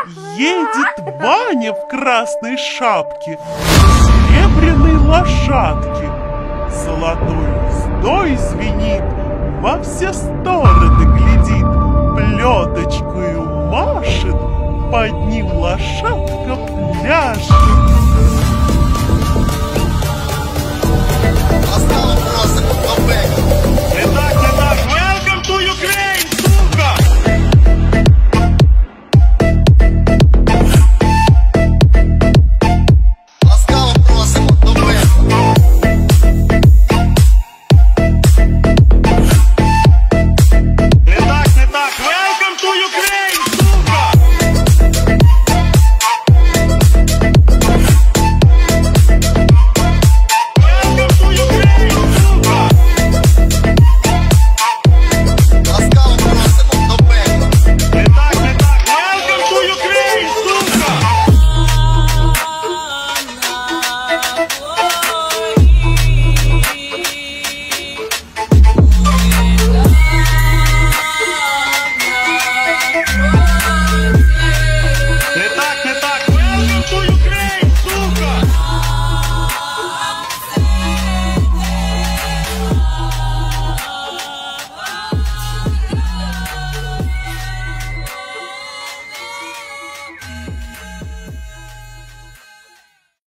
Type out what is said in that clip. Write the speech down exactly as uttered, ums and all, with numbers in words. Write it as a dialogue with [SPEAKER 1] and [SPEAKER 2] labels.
[SPEAKER 1] Едет Ваня в красной шапке, в серебряной лошадке. Золотой уздой звенит, во все стороны глядит, плеточкою машет, под ним лошадка пляшет.